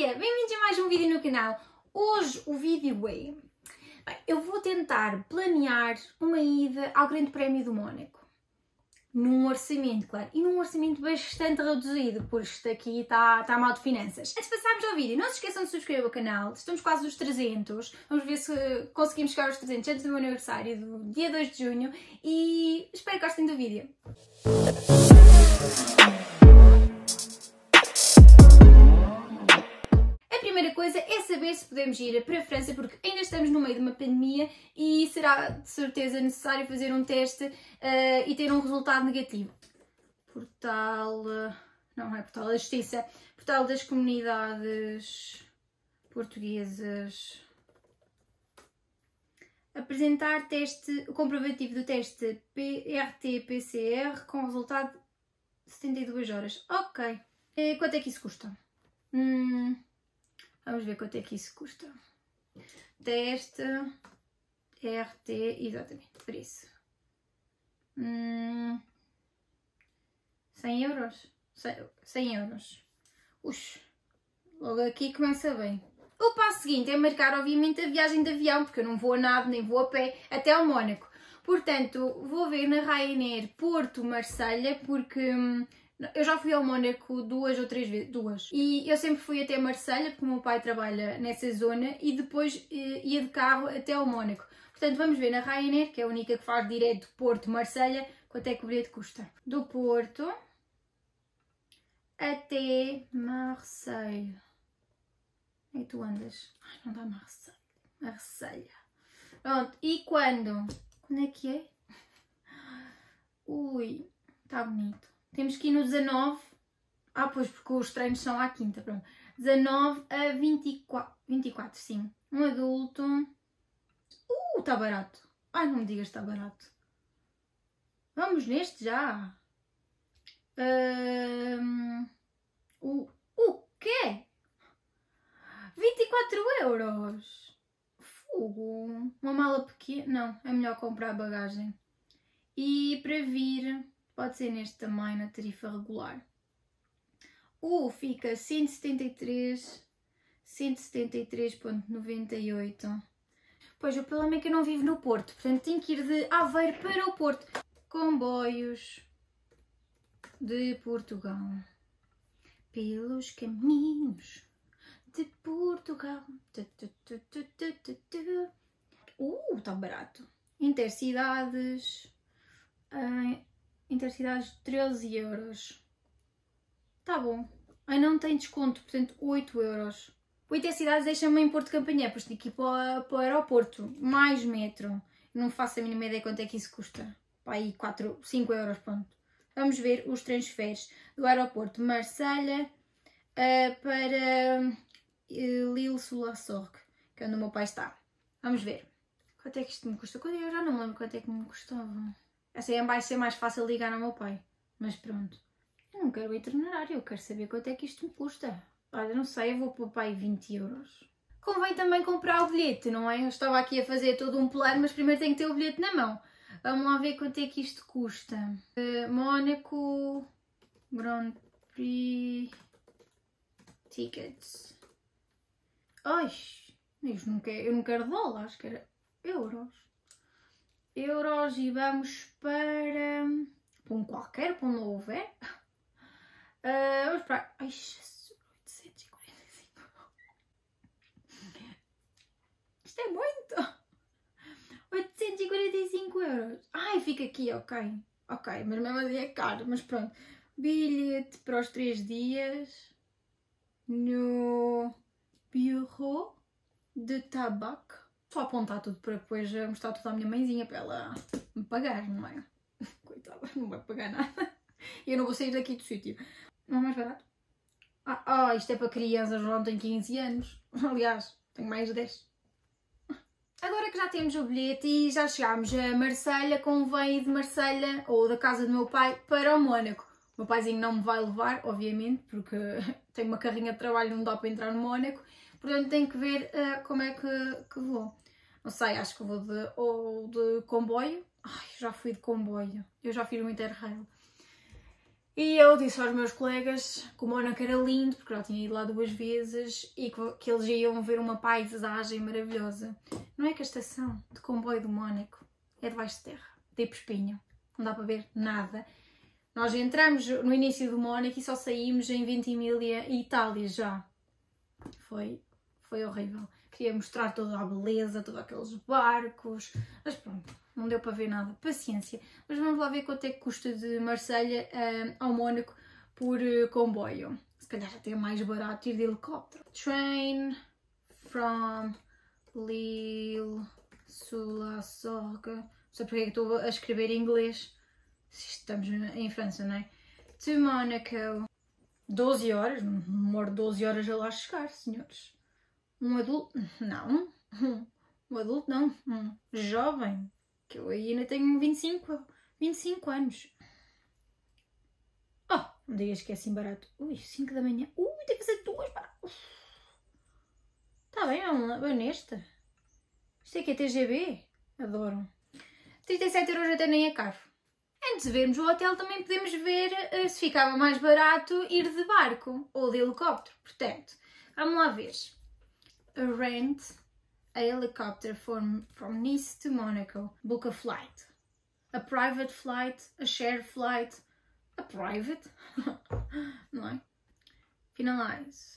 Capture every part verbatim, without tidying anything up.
dia! Bem-vindos a mais um vídeo no canal. Hoje o vídeo é... Bem, eu vou tentar planear uma ida ao Grande Prémio do Mónaco. Num orçamento, claro, e num orçamento bastante reduzido, porque isto aqui está tá mal de finanças. Antes de passarmos ao vídeo, não se esqueçam de subscrever o canal, estamos quase nos trezentos, vamos ver se conseguimos chegar aos trezentos antes do meu aniversário, do dia dois de junho, e espero que gostem do vídeo. A primeira coisa é saber se podemos ir para a França, porque ainda estamos no meio de uma pandemia e será de certeza necessário fazer um teste uh, e ter um resultado negativo. Portal... Uh, não é Portal da Justiça. Portal das Comunidades Portuguesas. Apresentar teste, o comprovativo do teste R T P C R com resultado de setenta e duas horas. Ok. E quanto é que isso custa? Hum... Vamos ver quanto é que isso custa. Teste R T, exatamente, por isso. Hum, cem euros? cem euros. Ux, logo aqui começa bem. O passo seguinte é marcar, obviamente, a viagem de avião, porque eu não vou a nado, nem vou a pé, até ao Mónaco. Portanto, vou ver na Ryanair Porto-Marselha, porque... Hum, eu já fui ao Mónaco duas ou três vezes, duas. E eu sempre fui até Marselha, porque o meu pai trabalha nessa zona, e depois ia de carro até ao Mónaco. Portanto, vamos ver na Ryanair, que é a única que faz direto Porto-Marselha, quanto é que o bilhete custa. Do Porto até Marselha. Onde é que tu andas? Ai, não dá Marselha. Marselha. Pronto, e quando? Quando é que é? Ui, está bonito. Temos que ir no dezanove, ah pois, porque os treinos são à quinta, pronto. dezanove a vinte e quatro, vinte e quatro, sim. Um adulto. Uh, está barato. Ai, não me digas que está barato. Vamos neste já. Um, o, o quê? vinte e quatro euros. Fogo. Uma mala pequena. Não, é melhor comprar bagagem. E para vir... Pode ser neste também, na tarifa regular. O fica cento e setenta e três, cento e setenta e três vírgula noventa e oito. Pois, o problema é que eu não vivo no Porto, portanto tenho que ir de Aveiro para o Porto. Comboios de Portugal. Pelos caminhos de Portugal. Uh, está barato. Intercidades... Uh, Intercidades treze euros. Tá bom. Ai, não tem desconto, portanto oito euros. O Intercidades deixa-me em Porto Campanhã, depois tenho que ir para, para o aeroporto. Mais metro. Não faço a mínima ideia quanto é que isso custa. Para aí quatro, cinco euros, pronto. Vamos ver os transferes do aeroporto de Marselha uh, para uh, Lille-sur-la-Sorgue, que é onde o meu pai está. Vamos ver. Quanto é que isto me custa? Eu já não me lembro quanto é que me custava. Assim vai ser mais fácil ligar ao meu pai. Mas pronto. Eu não quero o itinerário, eu quero saber quanto é que isto me custa. Olha, não sei, eu vou pôr para aí vinte euros. Convém também comprar o bilhete, não é? Eu estava aqui a fazer todo um plano, mas primeiro tenho que ter o bilhete na mão. Vamos lá ver quanto é que isto custa. Uh, Mónaco Grand Prix Tickets. Ai, eu não quero, eu não quero dólares, quero euros. Euros e vamos para, para um qualquer, para um novo, é? Uh, vamos para... Ai, Jesus, oitocentos e quarenta e cinco. Isto é muito! oitocentos e quarenta e cinco euros. Ai, fica aqui, ok. Ok, mas mesmo assim é caro, mas pronto. Bilhete para os três dias no Bureau de Tabac. Só apontar tudo para depois mostrar tudo à minha mãezinha para ela me pagar, não é? Coitada, não vai pagar nada. E eu não vou sair daqui do sítio. Não é mais barato? Ah, ah, isto é para crianças, não tenho quinze anos. Aliás, tenho mais de dez. Agora que já temos o bilhete e já chegámos a Marselha, convém ir de Marselha, ou da casa do meu pai, para o Mónaco. O meu paizinho não me vai levar, obviamente, porque tenho uma carrinha de trabalho e não dá para entrar no Mónaco. Portanto, tenho que ver uh, como é que, que vou. Não sei, acho que vou de, ou de comboio. Ai, já fui de comboio. Eu já fiz o Interrail. E eu disse aos meus colegas que o Mónaco era lindo, porque eu já tinha ido lá duas vezes, e que, que eles iam ver uma paisagem maravilhosa. Não é que a estação de comboio do Mónaco é debaixo de terra, tipo espinho, não dá para ver nada. Nós entramos no início do Mónaco e só saímos em Ventimiglia e Itália já. Foi, foi horrível. Queria mostrar toda a beleza, todos aqueles barcos, mas pronto. Não deu para ver nada. Paciência. Mas vamos lá ver quanto é que custa de Marselha uh, ao Mónaco por uh, comboio. Se calhar até é mais barato ir de helicóptero. Train from Lille sur la Sorgue. Não sei porque é que estou a escrever em inglês. Estamos em França, não é? To Mónaco. doze horas. Demora doze horas a lá chegar, senhores. Um adulto... Não. Um adulto não. Um jovem. Que eu ainda tenho vinte e cinco, vinte e cinco anos. Oh, não digas que é assim barato. Ui, cinco da manhã. Ui, tem que fazer duas para... Está bem, vamos lá, vou nesta. Isto é que é T G B. Adoro. trinta e sete euros até nem é caro. Antes de vermos o hotel também podemos ver uh, se ficava mais barato ir de barco ou de helicóptero. Portanto, vamos lá ver. A rent... A helicopter from, from Nice to Monaco. Book a flight. A private flight, a shared flight, a private, não é? Finalize.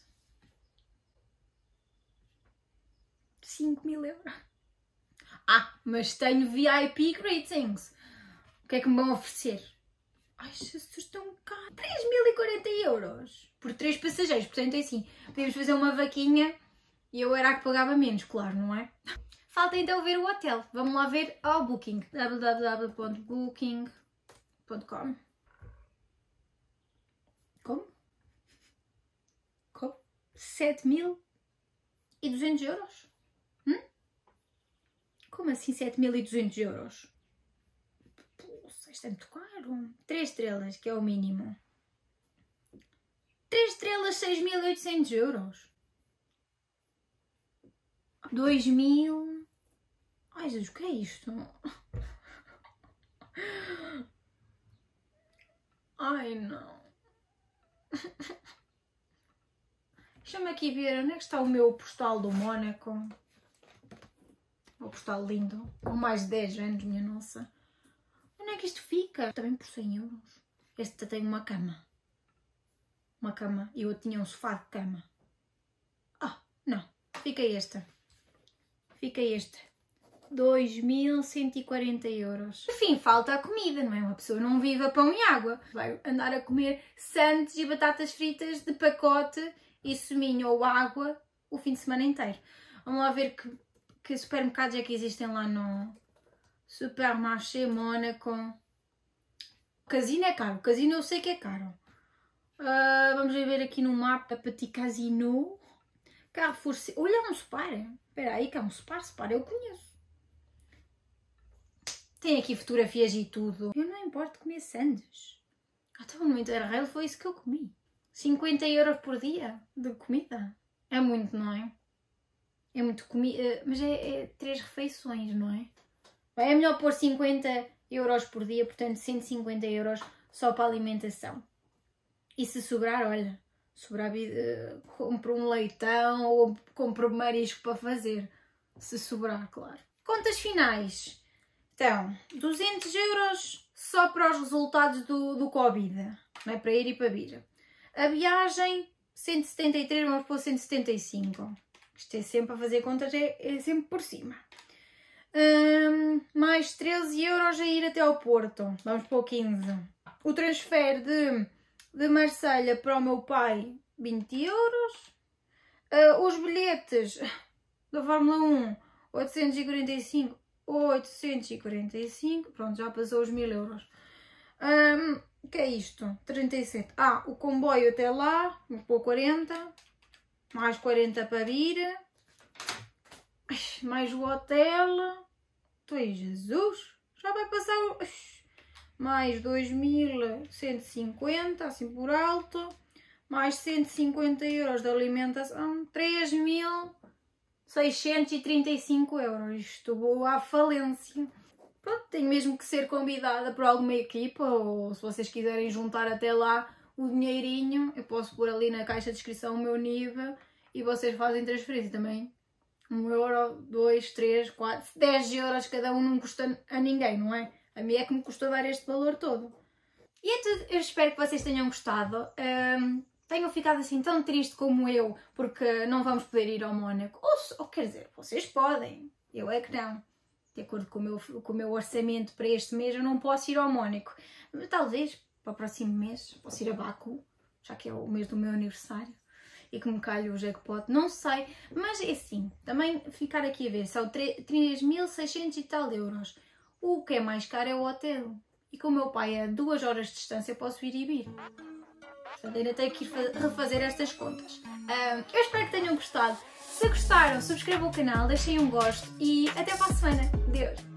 cinco mil euros. Ah, mas tenho V I P ratings. O que é que me vão oferecer? Ai, Jesus, tão caro. três mil e quarenta euros. Por três passageiros. Portanto, é assim, podemos fazer uma vaquinha. E eu era a que pagava menos, claro, não é? Falta então ver o hotel. Vamos lá ver ao Booking. w w w ponto booking ponto com. Como? Como? sete mil e duzentos euros? Hum? Como assim sete mil e duzentos euros? Poxa, isto é muito caro. três estrelas, que é o mínimo. três estrelas, seis mil e oitocentos euros. dois mil... Ai, Jesus, o que é isto? Ai, não. Deixa-me aqui ver onde é que está o meu postal do Mónaco. O postal lindo. Com mais de dez anos, minha nossa. Onde é que isto fica? Também por cem euros. Este tem uma cama. Uma cama. E eu tinha um sofá de cama. Ah, não. Fica esta. Fica este. dois mil cento e quarenta euros. Enfim, falta a comida, não é? Uma pessoa não vive a pão e água. Vai andar a comer sandes e batatas fritas de pacote e suminho ou água o fim de semana inteiro. Vamos lá ver que, que supermercados é que existem lá no Supermarché Mónaco. O casino é caro. O casino eu sei que é caro. Uh, vamos ver aqui no mapa. Petit Casino. Carrefour. Olha, um Spar. Espera aí, que é um Spar. Spar eu conheço. Tem aqui fotografias e tudo. Eu não importo comer sandes. Ah, estava no Interrail, foi isso que eu comi. cinquenta euros por dia de comida. É muito, não é? É muito comida. Mas é, é três refeições, não é? É melhor pôr cinquenta euros por dia, portanto cento e cinquenta euros só para a alimentação. E se sobrar, olha... Sobrar, uh, compro um leitão ou compro marisco para fazer. Se sobrar, claro. Contas finais. Então, duzentos euros só para os resultados do, do Covid. Não é? Para ir e para vir. A viagem, cento e setenta e três, vamos pôr cento e setenta e cinco. Isto é sempre a fazer contas, é, é sempre por cima. Um, mais treze euros a ir até ao Porto. Vamos pôr quinze. O transfer de... de Marselha para o meu pai, vinte euros. Uh, os bilhetes da Fórmula um, oitocentos e quarenta e cinco, oitocentos e quarenta e cinco. Pronto, já passou os mil euros. Um, o que é isto? trinta e sete. Ah, o comboio até lá, vamos pôr quarenta. Mais quarenta para vir. Mais o hotel. Estou aí, Jesus. Já vai passar o... mais dois mil cento e cinquenta, assim por alto, mais cento e cinquenta euros de alimentação, três mil seiscentos e trinta e cinco euros. Isto vou à falência. pronto, tenho mesmo que ser convidada por alguma equipa, ou se vocês quiserem juntar até lá o dinheirinho, eu posso pôr ali na caixa de descrição o meu nível e vocês fazem transferência também. Um euro, dois, três, quatro, dez euros cada um não custa a ninguém, não é? A mim é que me custou dar este valor todo. E é tudo, eu espero que vocês tenham gostado. Um, tenham ficado assim tão triste como eu, porque não vamos poder ir ao Mónaco. Ou, ou quer dizer, vocês podem, eu é que não. De acordo com o, meu, com o meu orçamento para este mês, eu não posso ir ao Mónaco. Talvez para o próximo mês posso ir a Baku, já que é o mês do meu aniversário. E que me calhe o jackpot, não sei, mas é assim, também ficar aqui a ver, são três mil e seiscentos e tal euros. O que é mais caro é o hotel. E como o meu pai é a duas horas de distância, eu posso ir e vir. Portanto, ainda tenho que ir refazer estas contas. Um, eu espero que tenham gostado. Se gostaram, subscrevam o canal, deixem um gosto e até para a semana. Adeus!